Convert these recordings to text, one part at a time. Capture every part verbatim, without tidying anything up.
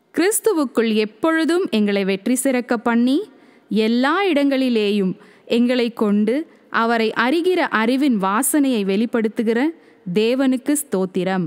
கிறிஸ்துவுக்குள் எப்பொழுதும் எங்களை வெற்றி சிறக்க பண்ணி எல்லா இடங்களிலேயும் எங்களை கொண்டு அவரை அறிகிற அறிவின் வாசனையை வெளிப்படுத்துகிற தேவனுக்கு ஸ்தோத்திரம்.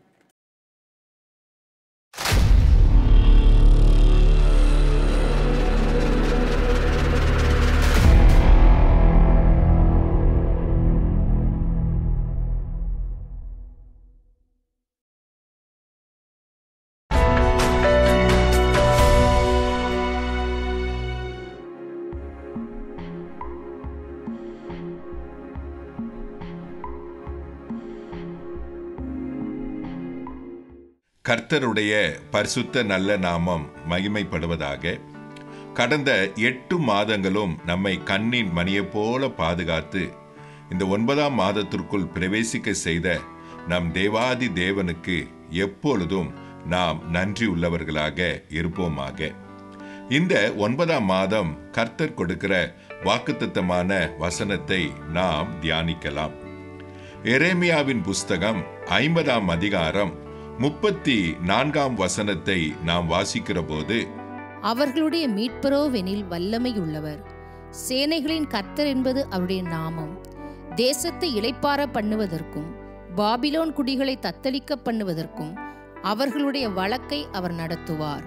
கர்த்தருடைய பரிசுத்த நல்ல நாமம் மகிமைப்படுவதாக. கடந்த எட்டு மாதங்களும் நம்மை கண்ணின் மணியை போல பாதுகாத்து இந்த ஒன்பதாம் மாதத்திற்குள் பிரவேசிக்க செய்த நம் தேவாதி தேவனுக்கு எப்பொழுதும் நாம் நன்றி உள்ளவர்களாக இருப்போமாக. இந்த ஒன்பதாம் மாதம் கர்த்தர் கொடுக்கிற வாக்குத்தத்தமான வசனத்தை நாம் தியானிக்கலாம். எரேமியாவின் புஸ்தகம் ஐம்பதாம் அதிகாரம் முப்பத்தி நான்காம் வசனத்தை நாம் வாசிக்கிற போது, அவர்களுடைய மீட்பரோவெனில் வல்லமை உள்ளவர், சேனைகளின் கர்த்தர் என்பது அவருடைய நாமம், தேசத்தை இளைப்பார பண்ணுவதற்கும் பாபிலோன் குடிகளை தத்தளிக்க பண்ணுவதற்கும் அவர்களுடைய வழக்கை அவர் நடத்துவார்.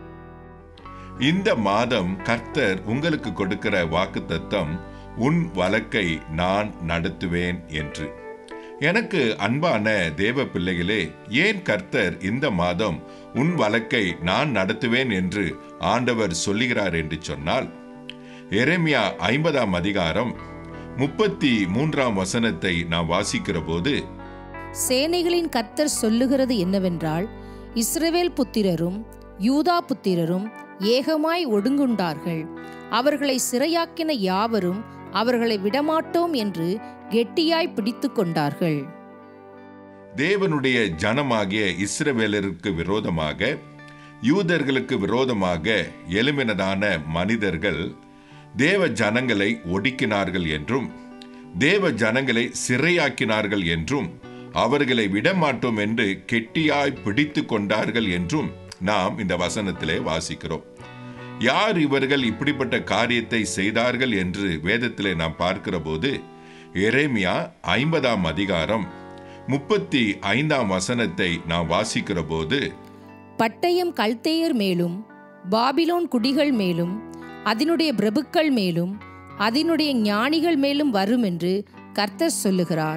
இந்த மாதம் கர்த்தர் உங்களுக்கு கொடுக்கிற வாக்குத்தத்தம், உன் வழக்கை நான் நடத்துவேன் என்று. எனக்கு அன்பான தேவ பிள்ளைகளே, ஏன் கர்த்தர் இந்த மாதம் உன் வழக்கை நான் நடத்துவேன் என்று ஆண்டவர் சொல்லுகிறார் என்று சொன்னால், எரேமியா ஐம்பதாம் அதிகாரம் முப்பத்தி மூன்றாம் வசனத்தை நாம் வாசிக்கிற போது, சேனைகளின் கர்த்தர் சொல்லுகிறது என்னவென்றால், இஸ்ரவேல் புத்திரரும் யூதா புத்திரரும் ஏகமாய் ஒடுங்குண்டார்கள், அவர்களை சிறையாக்கின யாவரும் அவர்களை விடமாட்டோம் என்று கெட்டியாய் பிடித்து கொண்டார்கள். தேவனுடைய ஜனமாகிய இஸ்ரவேலருக்கு விரோதமாக, யூதர்களுக்கு விரோதமாக எழும்பினதான மனிதர்கள் தேவ ஜனங்களை ஒடுக்கினார்கள் என்றும் தேவ ஜனங்களை சிறையாக்கினார்கள் என்றும் அவர்களை விடமாட்டோம் என்று கெட்டியாய் பிடித்து கொண்டார்கள் என்றும் நாம் இந்த வசனத்திலே வாசிக்கிறோம். யார் இவர்கள் இப்படிப்பட்ட காரியத்தை செய்தார்கள் என்று வேதத்திலே நாம் பார்க்கிற போது, எரேமியா ஐம்பதாம் அதிகாரம் முப்பத்தி ஐந்தாம் வசனத்தை நாம் வாசிக்கிற போது, பட்டயம் கல்தேயர் மேலும் பாபிலோன் குடிகள் மேலும் அதனுடைய பிரபுக்கள் மேலும் அதனுடைய ஞானிகள் மேலும் வரும் என்று கர்த்தர் சொல்லுகிறார்.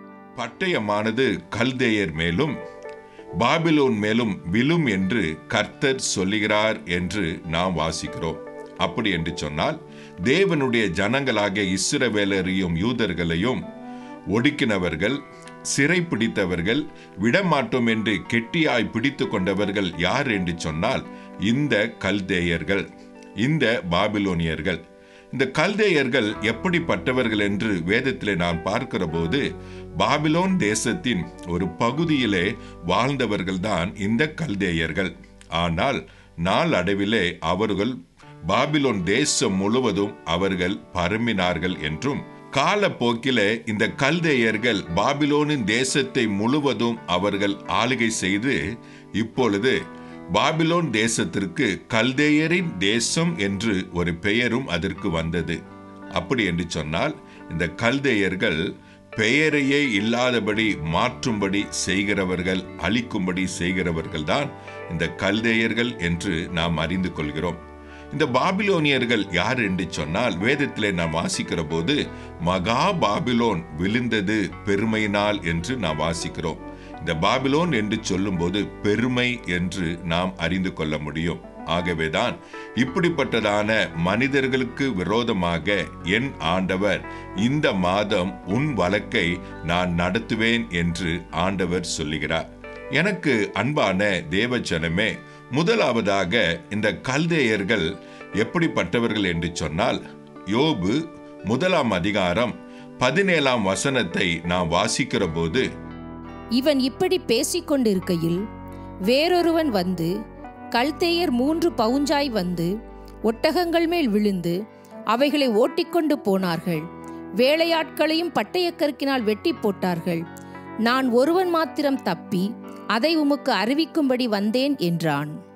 பட்டயமானது கல்தேயர் மேலும் பாபிலோன் மேலும் விழும் என்று கர்த்தர் சொல்லுகிறார் என்று நாம் வாசிக்கிறோம். அப்படி என்று சொன்னால், தேவனுடைய ஜனங்களாகிய இஸ்ரவேலரையும் யூதர்களையும் ஒடுக்கினவர்கள், சிறை பிடித்தவர்கள், விடமாட்டோம் என்று கெட்டியாய் பிடித்து கொண்டவர்கள் யார் என்று சொன்னால், இந்த கல்தேயர்கள், இந்த பாபிலோனியர்கள். இந்த கல்தேயர்கள் எப்படிப்பட்டவர்கள் என்று வேதத்திலே நான் பார்க்கிற போது, பாபிலோன் தேசத்தின் ஒரு பகுதியிலே வாழ்ந்தவர்கள்தான் இந்த கல்தேயர்கள். ஆனால் நாளடைவிலே அவர்கள் பாபிலோன் தேசம் முழுவதும் அவர்கள் பரம்பினார்கள் என்றும், காலப்போக்கிலே இந்த கல்தேயர்கள் பாபிலோனின் தேசத்தை முழுவதும் அவர்கள் ஆளுகை செய்து இப்பொழுது பாபிலோன் தேசத்திற்கு கல்தேயரின் தேசம் என்று ஒரு பெயரும் அதற்கு வந்தது. அப்படி என்று சொன்னால், இந்த கல்தேயர்கள் பெயரையே இல்லாதபடி மாற்றும்படி செய்கிறவர்கள், அழிக்கும்படி செய்கிறவர்கள் தான் இந்த கல்தேயர்கள் என்று நாம் அறிந்து கொள்கிறோம். இந்த பாபிலோனியர்கள் யார் என்று சொன்னால், வேதத்திலே நாம் வாசிக்கிற போது மகா பாபிலோன் விழுந்தது பெருமையினால் என்று நாம் வாசிக்கிறோம். இந்த பாபிலோன் என்று சொல்லும் போது பெருமை என்று நாம் அறிந்து கொள்ள முடியும். ஆகவேதான் இப்படிப்பட்டதான மனிதர்களுக்கு விரோதமாக என் ஆண்டவர் இந்த மாதம் உன் வழக்கை நான் நடத்துவேன் என்று ஆண்டவர் சொல்லுகிறார். எனக்கு அன்பான தேவஜனமே, முதலாவதாக இந்த கல்தேயர்கள் எப்படிப்பட்டவர்கள் என்று சொன்னால், யோபு முதலாம் அதிகாரம் பதினேழாம் வசனத்தை நாம் வாசிக்கிற போது, இவன் இப்படி பேசிக்கொண்டிருக்கையில் வேறொருவன் வந்து, கல்தேயர் மூன்று பவுஞ்சாய் வந்து ஒட்டகங்கள் மேல் விழுந்து அவைகளை ஓட்டிக்கொண்டு போனார்கள், வேலையாட்களையும் பட்டயக்கருக்கினால் வெட்டி போட்டார்கள், நான் ஒருவன் மாத்திரம் தப்பி அதை உமக்கு அறிவிக்கும்படி வந்தேன் என்றான்.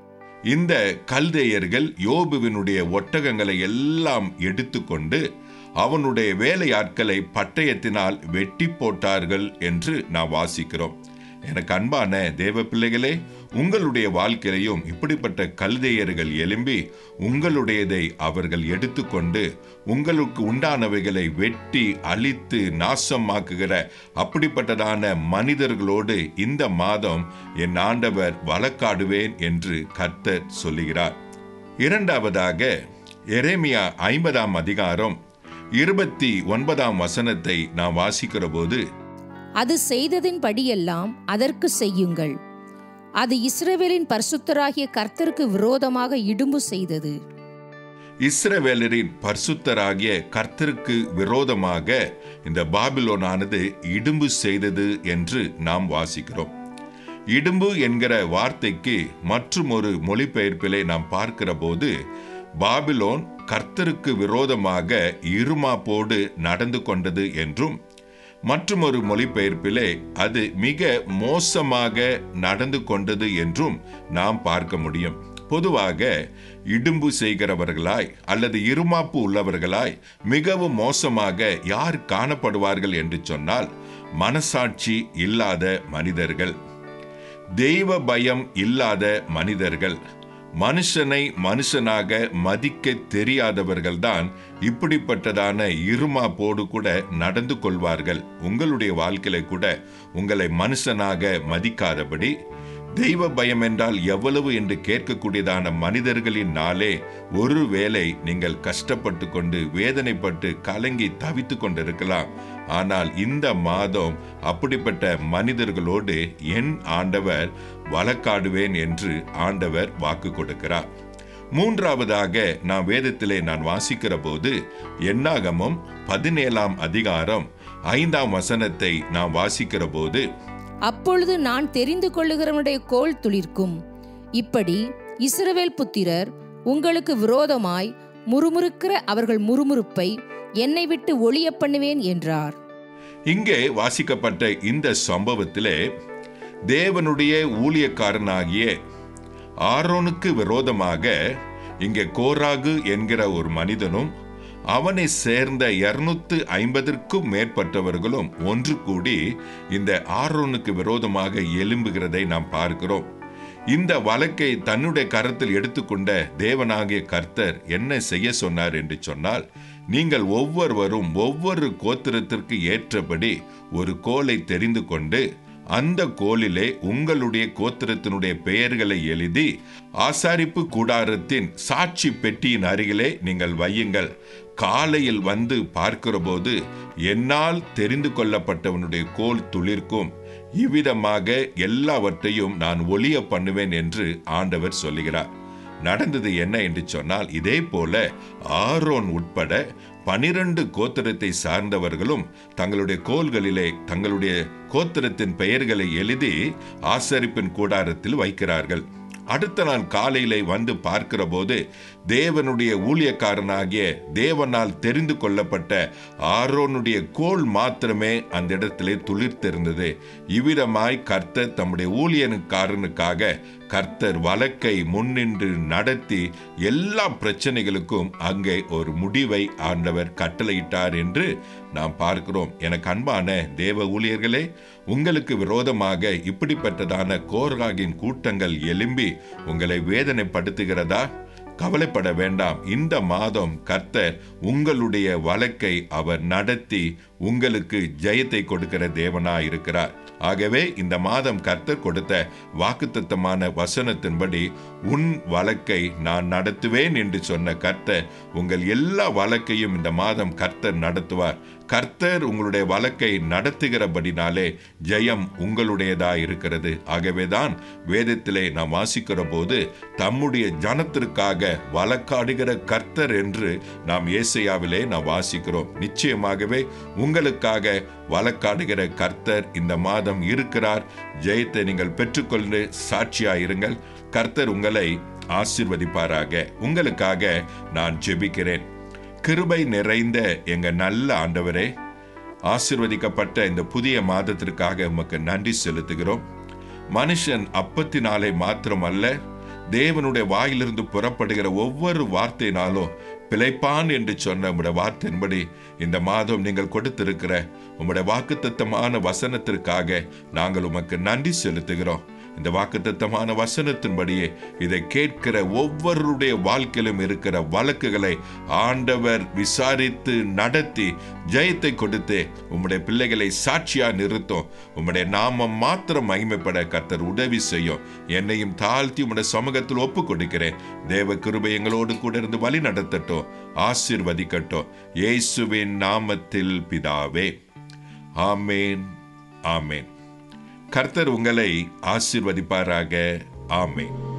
இந்த கல்தேயர்கள் யோபுவினுடைய ஒட்டகங்களை எல்லாம் எடுத்துக்கொண்டு அவனுடைய வேலையாட்களை பட்டயத்தினால் வெட்டி போட்டார்கள் என்று நாம் வாசிக்கிறோம். எனக்கு அன்பான தேவ பிள்ளைகளே, உங்களுடைய வாழ்க்கையிலையும் இப்படிப்பட்ட கல்தேயர்கள் எழும்பி உங்களுடையதை அவர்கள் எடுத்துக்கொண்டு உங்களுக்கு உண்டானவைகளை வெட்டி அழித்து நாசமாக்குகிற அப்படிப்பட்டதான மனிதர்களோடு இந்த மாதம் என் ஆண்டவர் வழக்காடுவேன் என்று கர்த்தர் சொல்லுகிறார். இரண்டாவதாக எரேமியா ஐம்பதாம் அதிகாரம் இருபத்தி ஒன்பதாம் வசனத்தை நாம் வாசிக்கிற போது, அது செய்ததின் படியெல்லாம் அதற்கு செய்யுங்கள். அது இஸ்ரவேலின் பரிசுத்தராகிய கர்த்தருக்கு விரோதமாக இடும்பு செய்தது. இஸ்ரவேலரின் பரிசுத்தராகிய கர்த்தருக்கு விரோதமாக இந்த பாபிலோனானது இடும்பு செய்தது என்று நாம் வாசிக்கிறோம். இடும்பு என்கிற வார்த்தைக்கு மற்றும் ஒரு மொழிபெயர்ப்பிலே நாம் பார்க்கிற போது, பாபிலோன் கர்த்தருக்கு விரோதமாக இருமாப்போடு நடந்து கொண்டது என்றும், மற்றும் ஒரு மொழிபெயர்ப்பிலே அது மிக மோசமாக நடந்து கொண்டது என்றும் நாம் பார்க்க முடியும். பொதுவாக இடும்பு செய்கிறவர்களாய் அல்லது இருமாப்பு உள்ளவர்களாய் மிகவும் மோசமாக யார் காணப்படுவார்கள் என்று சொன்னால், மனசாட்சி இல்லாத மனிதர்கள், தெய்வ பயம் இல்லாத மனிதர்கள், மனுஷனை மனுஷனாக மதிக்க தெரியாதவர்கள்தான் இப்படிப்பட்டதான இருமாப்போடு கூட நடந்து கொள்வார்கள். உங்களுடைய வாழ்க்கையில கூட உங்களை மனுஷனாக மதிக்காதபடி, தெய்வ பயம் என்றால் எவ்வளவு என்று கேட்கக்கூடியதான மனிதர்களின் நாளே ஒருவேளை நீங்கள் கஷ்டப்பட்டு கொண்டு வேதனைப்பட்டு கலங்கி தவித்து கொண்டிருக்கலாம். ஆனால் இந்த மாதம் அப்படிப்பட்ட மனிதர்களோடு என் ஆண்டவர் வழக்காடுவேன் என்று ஆண்டவர் வாக்கு கொடுக்கிறார். மூன்றாவதாக நான் வேதத்திலே நான் வாசிக்கிற போது, என்னாகமம் பதினேழாம் அதிகாரம் ஐந்தாம் வசனத்தை நான் வாசிக்கிற போது, அப்பொழுது நான் தெரிந்து கொள்ளுகிறவனுடைய கோல் துளிர்க்கும். இப்படி இஸ்ரவேல் புத்திரர் உங்களுக்கு விரோதமாய் முறுமுறுக்கிற அவர்கள் முறுமுறுப்பை என்னை விட்டு ஒழிய பண்ணுவேன் என்றார். இங்கே வாசிக்கப்பட்ட இந்த சம்பவத்திலே தேவனுடைய ஊழியக்காரனாகிய ஆரோனுக்கு விரோதமாக இங்கே கோராகு என்கிற ஒரு மனிதனும் அவனை சேர்ந்த இருநூத்து ஐம்பதற்கும் மேற்பட்டவர்களும் ஒன்று கூடி இந்த ஆரோனுக்கு விரோதமாக எழும்புகிறதை நாம் பார்க்கிறோம். இந்த வழக்கை தன்னுடைய கரத்தில் எடுத்துக்கொண்ட தேவனாகிய கர்த்தர் என்ன செய்ய சொன்னார் என்று சொன்னால், நீங்கள் ஒவ்வொருவரும் ஒவ்வொரு கோத்திரத்திற்கு ஏற்றபடி ஒரு கோலை தெரிந்து கொண்டு அந்த கோலிலே உங்களுடைய கோத்திரத்தினுடைய பெயர்களை எழுதி ஆசாரிப்பு கூடாரத்தின் சாட்சி பெட்டியின் அருகிலே நீங்கள் வையுங்கள். காலையில் வந்து பார்க்கிற போது என்னால் தெரிந்து கொள்ளப்பட்டவனுடைய கோல் துளிர்க்கும். இவ்விதமாக எல்லாவற்றையும் நான் ஒளிய பண்ணுவேன் என்று ஆண்டவர் சொல்லுகிறார். நடந்தது என்ன என்று சொன்னால், இதே போல ஆரோன் உட்பட பனிரெண்டு கோத்திரத்தை சார்ந்தவர்களும் தங்களுடைய கோல்களிலே தங்களுடைய கோத்திரத்தின் பெயர்களை எழுதி ஆசரிப்பின் கூடாரத்தில் வைக்கிறார்கள். அடுத்த நாள் காலையிலே வந்து பார்க்கிற போது தேவனுடைய ஊழியக்காரனாகிய தேவனால் தெரிந்து கொள்ளப்பட்ட ஆரோனுடைய கோல் மாத்திரமே அந்த இடத்திலே துளிர்த்திருந்தது. இவ்விதமாய் கர்த்தர் தம்முடைய ஊழியக்காரனுக்காக கர்த்தர் வழக்கை முன்னின்று நடத்தி எல்லா பிரச்சனைகளுக்கும் அங்கே ஒரு முடிவை ஆண்டவர் கட்டளையிட்டார் என்று நாம் பார்க்கிறோம். எனக்கு அன்பான தேவ ஊழியர்களே, உங்களுக்கு விரோதமாக இப்படிப்பட்டதான கோராகின் கூட்டங்கள் எழும்பி உங்களை வேதனைப்படுத்துகிறதா? கவலைப்பட வேண்டாம். இந்த மாதம் கர்த்தர் உங்களுடைய வழக்கை அவர் நடத்தி உங்களுக்கு ஜெயத்தை கொடுக்கிற தேவனாய் இருக்கிறார். ஆகவே இந்த மாதம் கர்த்தர் கொடுத்த வாக்குத்தத்தமான வசனத்தின்படி உன் வழக்கை நான் நடத்துவேன் என்று சொன்ன கர்த்தர் உங்கள் எல்லா வழக்கையும் இந்த மாதம் கர்த்தர் நடத்துவார். கர்த்தர் உங்களுடைய வழக்கை நடத்துகிறபடினாலே ஜெயம் உங்களுடையதா இருக்கிறது. ஆகவேதான் வேதத்திலே நாம் வாசிக்கிற போது தம்முடைய ஜனத்திற்காக வழக்காடுகிற கர்த்தர் என்று நாம் ஏசாயாவிலே நாம் வாசிக்கிறோம். நிச்சயமாகவே உங்களுக்காக வழக்காடுகிற கர்த்தர் இந்த மாதம் இருக்கிறார். ஜெயத்தை நீங்கள் பெற்றுக்கொண்டு சாட்சியாயிருங்கள். கர்த்தர் உங்களை ஆசீர்வதிப்பாராக. உங்களுக்காக நான் ஜெபிக்கிறேன். கிருபை நிறைந்த எங்க நல்ல ஆண்டவரே, ஆசீர்வதிக்கப்பட்ட இந்த புதிய மாதத்திற்காக உமக்கு நன்றி செலுத்துகிறோம். மனுஷன் அப்பத்தினாலே மாத்திரமல்ல தேவனுடைய வாயிலிருந்து புறப்படுகிற ஒவ்வொரு வார்த்தையினாலும் பிழைப்பான் என்று சொன்ன உம்முடைய வார்த்தையின்படி இந்த மாதம் நீங்கள் கொடுத்திருக்கிற உம்முடைய வாக்குத்தத்தமான வசனத்திற்காக நாங்கள் உமக்கு நன்றி செலுத்துகிறோம். இந்த வாக்குத்தத்தமான வசனத்தின்படியே இதை கேட்கிற ஒவ்வொருடைய வாழ்க்கையிலும் இருக்கிற வழக்குகளை ஆண்டவர் விசாரித்து நடத்தி ஜெயத்தை கொடுத்து உம்முடைய பிள்ளைகளை சாட்சியா நிறுத்தும். உம்முடைய நாமம் மாத்திரம் மகிமைப்பட கர்த்தர் உதவி செய்யும். என்னையும் தாழ்த்தி உம்முடைய சமூகத்தில் ஒப்பு கொடுக்கிறேன். தேவ கிருபை எங்களோடு கூட இருந்து வழி நடத்தட்டும், ஆசீர்வதிக்கட்டும். இயேசுவின் நாமத்தில் பிதாவே, ஆமேன், ஆமேன். கர்த்தர் உங்களை ஆசீர்வதிப்பாராக. ஆமேன்.